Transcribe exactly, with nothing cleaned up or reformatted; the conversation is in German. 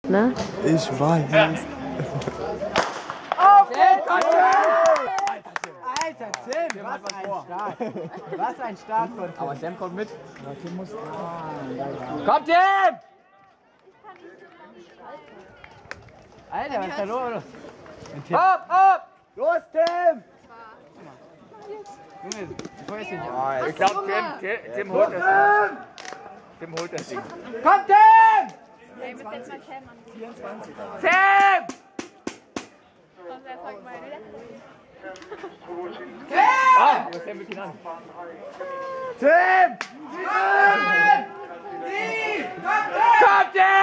Ne? Ich weiß. Auf geht's! Alter, Tim, was ein Start. Was ein Start von Tim. Aber Sam kommt mit. Tim muss... Ah, Kommt Tim! Alter, was ist da los? Hopp, hopp! Los, Tim! Junge, bevor ich Ich glaube, Tim, Tim, Tim holt das Ding. Tim holt das Ding. Kommt, Tim! vierundzwanzig. vierundzwanzig. Tim! Ah, wo ist Tim wirklich an? Tim! Kommt Tim!